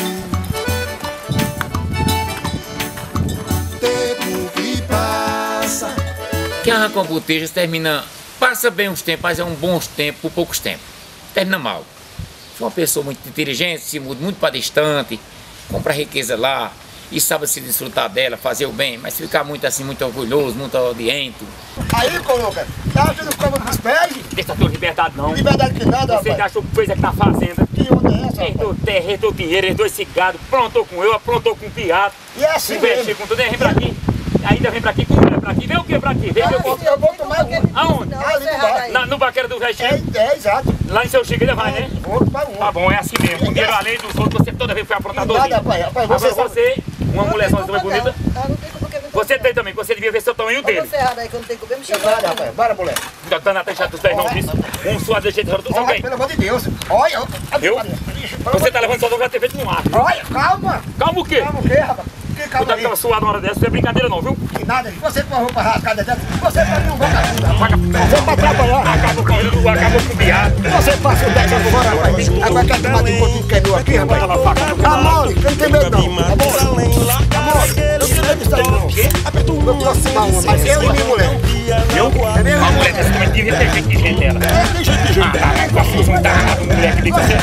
Tempo que passa. Quem arranca uma botija termina, passa bem uns tempos, mas é um bons tempos por poucos tempos. Termina mal. Se uma pessoa muito inteligente, se muda muito para distante, compra riqueza lá e sabe se desfrutar dela, fazer o bem, mas se ficar muito assim, muito orgulhoso, muito odiento. Aí, coloca, tá achando como nos pés? Deixa a tua liberdade não. Liberdade que nada, você rapaz. achou que fez aqui na fazenda? Que onda é essa, herdou terra, herdou dinheiro, herdou esse gado, aprontou com eu, aprontou com o Piato. E é assim investiu com tudo, vem pra aqui. Ainda vem pra aqui, como é pra aqui? Vem o que pra aqui? Vem eu vou tomar um. Aonde? No Baqueira do Velho Chico? É, exato. Lá em seu Chico ainda vai, né? Tá bom, é assim mesmo. Dinheiro além dos outros, você toda vez foi aprontador. Nada, rapaz, agora você, uma mulherzona também bonita. Você tem também, você devia ver seu tamanho dele. Você errado aí que eu não tenho que comer, me chama. Nada, rapaz, bora, mulher. Não tá na deixada dos pés não, isso. Um suado de jeito tu também. Pelo amor de Deus. Olha, viu? Você tá levando só do ter feito no ar. Olha, calma. Calma o quê? Calma o quê, rapaz? Tu tá ficando suado uma hora dessa, não é brincadeira não, viu? Que nada, você com a roupa rascada dessa, você tá um vagabundo. Você pra trabalhar. Acabou com o piado. Você passa o 10 anos fora, rapaz. Agora quer tomar de pouquinho que é meu aqui, rapaz. Amor, eu não tenho medo não. Amor, eu não tenho medo disso aí não. Eu posso tomar uma, mas eu e minha mulher. Eu? É mesmo? A mulher dessa também devia ter jeito de gente dela. É, tem jeito de gente. Ah, com a sua não tá errado, mulher que tem que ser.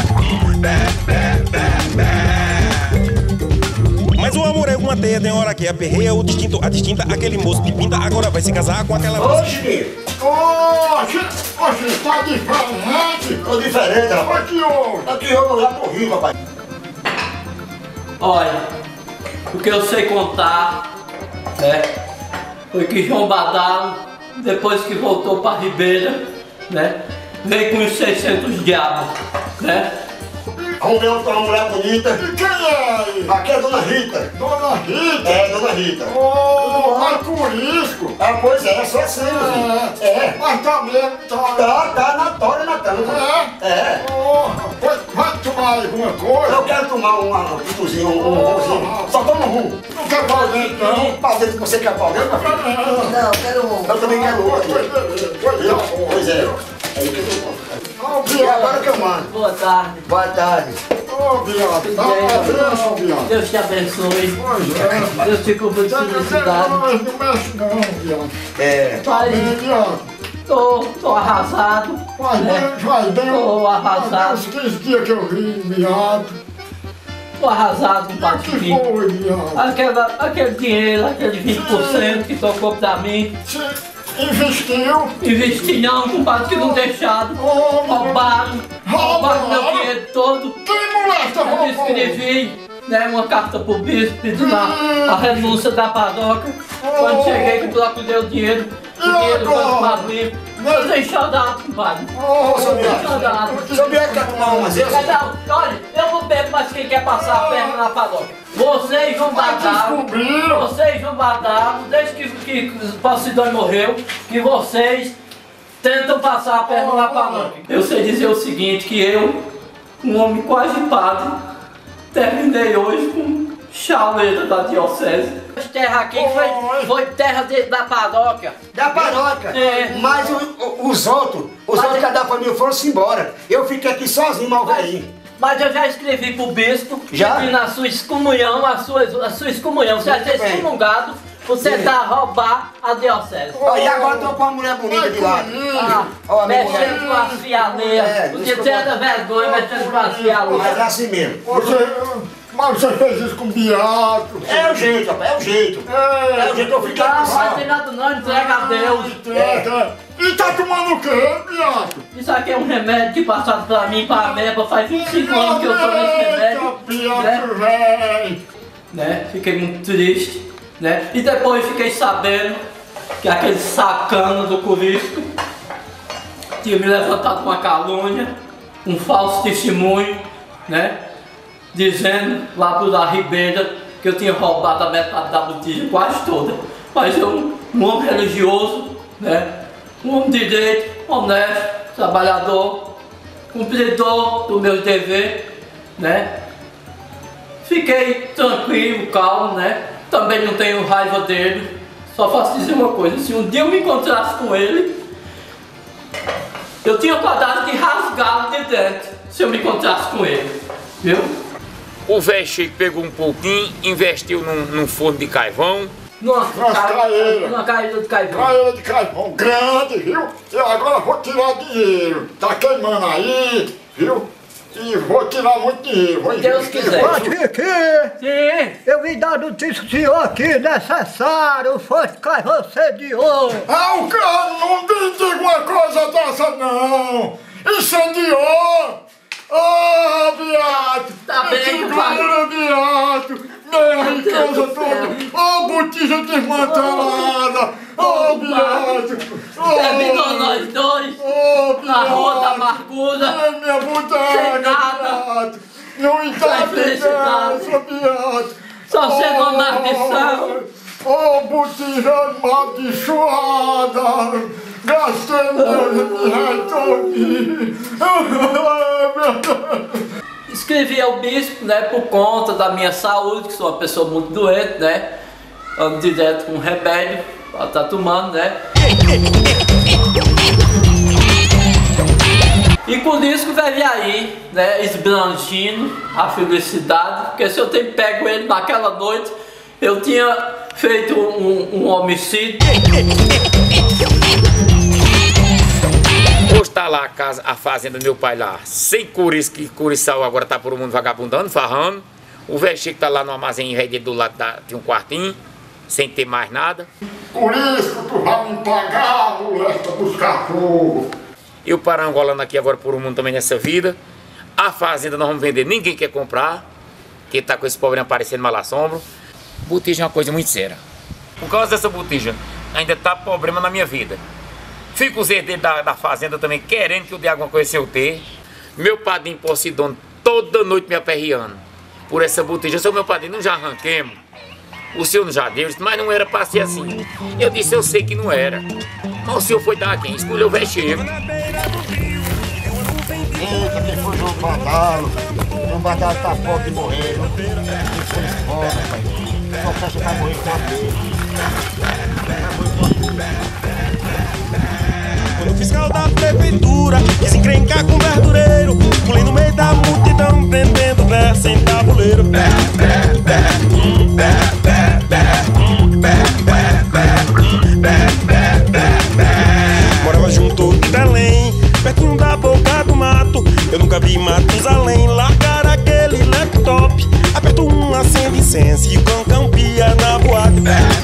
Mas o amor é uma teia, tem hora que aperreia o distinto, a distinta, aquele moço de pinta, agora vai se casar com aquela... Hoje! Oxe, tá diferente. Tô diferente, rapaz. Aqui, ó. Aqui, eu já tô rico, rapaz. Olha, o que eu sei contar, né, foi que João Badalo, depois que voltou para Ribeira, né, veio com os 600 diabos, né? Arrumei uma mulher bonita. E quem é? Aqui é Dona Rita. Dona Rita? É, Dona Rita. Oh, vai Curisco. Ah, pois é, só assim, meu filho. É. Mas tá mesmo, tá. Tá na tora, na tampa. É? É. Oh, vai tomar alguma coisa? Eu quero tomar um pituzinho, um rumzinho. Só toma um rum. Não quer pau dentro, não? Pau dentro, você quer pau dentro, meu filho? Não, eu quero um. Eu também quero outro. Pois é. Aí que eu tô. E agora que eu mando. Boa tarde. Boa tarde. Ô, viado, tá bem, viado. Deus te abençoe. Pois é. Deus te cubra de felicidade. Não mexe não, viado. É. Tá bem, viado. Tô arrasado. Vai bem. Tô arrasado. Uns 15 dias que eu ri, viado. Tô arrasado, compadre. O que foi, viado? Aquele dinheiro, aquele 20% que tocou pra mim. Investiu? Investi não, compadre, que não deixaram. Roubaram meu dinheiro todo. Quem molesta roubou? Eu escrevi, né, uma carta pro bispo pedindo a renúncia da paróquia. Quando cheguei que o bloco deu dinheiro do padrinho. Eu dei saudade, compadre. Seu Bianco quer tomar uma zesta? Não, olha, eu não bebo, mas quem quer passar a perna na paróquia? Vocês vão badar, desde que Passidão morreu, que vocês tentam passar a perna na paróquia. Eu sei dizer o seguinte, que eu, um homem quase padre, terminei hoje com chaleira da diocese. Essa terra aqui foi terra da paróquia. Da paróquia? É. Mas os outros que da família foram-se embora. Eu fiquei aqui sozinho, mal velhinho. Mas eu já escrevi pro bispo, já? Pedindo a sua excomunhão, a sua excomunhão. Você vai ser excomungado por tentar roubar a diocese. E agora tô com uma mulher bonita de lado. Mexendo com as fialeiras. Você tem da vergonha mexendo com as fialeiras. Mas é assim mesmo. Mas você fez isso com o Beato. É o jeito, rapaz, é o jeito. É o jeito que eu fiquei Não vai ter nada não, entrega a Deus. E tá tomando o quê, Beato? Isso aqui é um remédio que passaram pra mim, pra Ameba, faz 25 anos que eu tomo esse remédio. Beato, velho. Né? Fiquei muito triste, né? E depois fiquei sabendo que aquele sacana do Curisco tinha me levantado uma calúnia, um falso testemunho, né? Dizendo lá pro da Ribeira que eu tinha roubado a metade da botija, quase toda. Mas eu, um homem religioso, né? Um homem de direito, honesto, trabalhador, cumpridor do meu dever, né? Fiquei tranquilo, calmo, né? Também não tenho raiva dele. Só faço dizer uma coisa, se um dia eu me encontrasse com ele, eu tinha cuidado de rasgá-lo de dentro, se eu me encontrasse com ele, viu? O velho Chico pegou um pouquinho, investiu num forno de carvão. Numa caída de carvão. Caída de carvão grande, viu? Eu agora vou tirar dinheiro. Tá queimando aí, viu? E vou tirar muito dinheiro. Se Deus quiser. Sim. Eu vim dar notícia do senhor aqui, necessário, foi que você de ouro. O cara não me diga uma coisa dessa não. Incendiou. Beato! Tá bem, pai! Beato! Minha riqueza toda! Botija desmantelada! Beato! Terminou nós dois! Na rua da amargura! Minha boneca! Sem nada! Não está felicidade, Beato! Só chegou na maldição! Botija amaldiçoada! Gastei meu retorno! Escrevi ao bispo, né, por conta da minha saúde, que sou uma pessoa muito doente, né? Ando direto com remédio, tá tomando, né? E com isso que vai vir aí, né, esbrangindo a felicidade, porque se eu tenho pego ele naquela noite, eu tinha feito um homicídio. Hoje tá lá a fazenda do meu pai lá, sem Curisco, que Curiçal agora tá por o mundo vagabundando, farrando. O velho Chico tá lá no armazém velho dele do lado de um quartinho, sem ter mais nada. Curisco, tu vai me pagar, moleque, buscar fogo. Eu parangolando aqui agora por um mundo também nessa vida. A fazenda nós vamos vender, ninguém quer comprar. Que tá com esse problema aparecendo mal assombro. Botija é uma coisa muito séria. Por causa dessa botija, ainda tá problema na minha vida. Fico os herdeiros da fazenda também querendo que eu dê alguma coisa sem eu ter. Meu padrinho Posidônio toda noite me aperreando por essa botija. Eu sou meu padrinho, não já arranquemos. O senhor não já deu, mas não era pra ser assim. Eu disse, eu sei que não era. Mas o senhor foi dar quem? Escolheu o vexeiro. Eita, que foi o badalo. O badalo tá pobre de morrer. Não foi fora, rapaz. Só peça pra morrer com a Quando o fiscal da prefeitura quis encrencar com o verdureiro, pulei no meio da multidão vendendo verso em tabuleiro. Morava junto de Belém, pertinho da boca do mato. Eu nunca vi Matusalém largar aquele laptop. Aperto um, acende incenso e o cão pia na boate.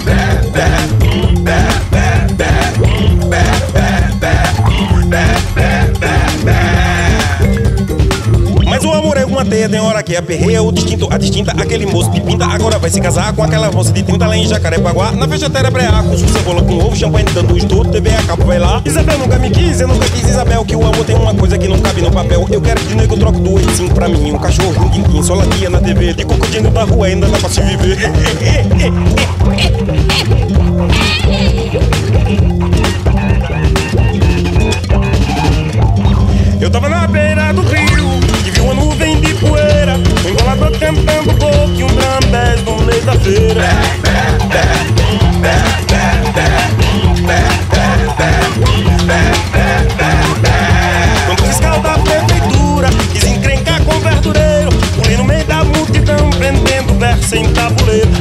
Mas o amor é uma teia, tem hora que aperreia o distinto, a distinta, aquele moço de pinta. Agora vai se casar com aquela moça de 30 lá em Jacarepaguá. Na fechadeira breacos, cebola com ovo, champanhe dando estouro, TV a cabo vai lá. Isabel nunca me quis, eu nunca quis Isabel. Que o amor tem uma coisa que não cabe no papel. Eu quero que nego troque do 85 pra mim. Um cachorro, quintim, só latia na TV. De cocodinho da rua ainda dá pra se viver. Eu tava na beira do rio e vi uma nuvem de poeira. Um embolador cantando gol que um drambés no meio da feira. Quando o fiscal da prefeitura quis encrencar com o verdureiro, pulei no meio da multidão prendendo verso em tabuleiro.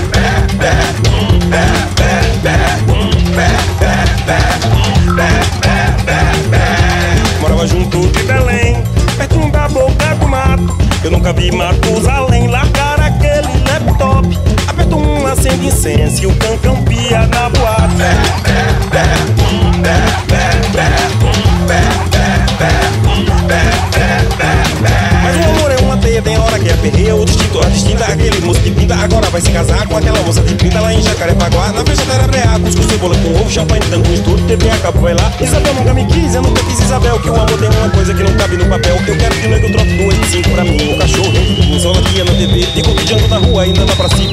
Morava junto de Belém, pertinho da boca do mato. Eu nunca vi Matusalém largar aquele laptop. Aperto um, acende incenso e o cão pia na boate. Mas o amor é uma teia, tem hora que aperreia o distinto, a distinta, aquele moço de pinta. Agora vai se casar com aquela moça de 30 lá em Jacarepaguá. Na fechadeira breacos, com cebola com ovo, champanhe dando estouro, TV a cabo vai lá. Isabel nunca me quis, eu nunca quis Isabel. Que o amor tem uma coisa que não cabe no papel. Eu quero que o nego troque do 85 pra mim. O cachorro, um só latia na TV. De cotidiano da rua ainda dá pra si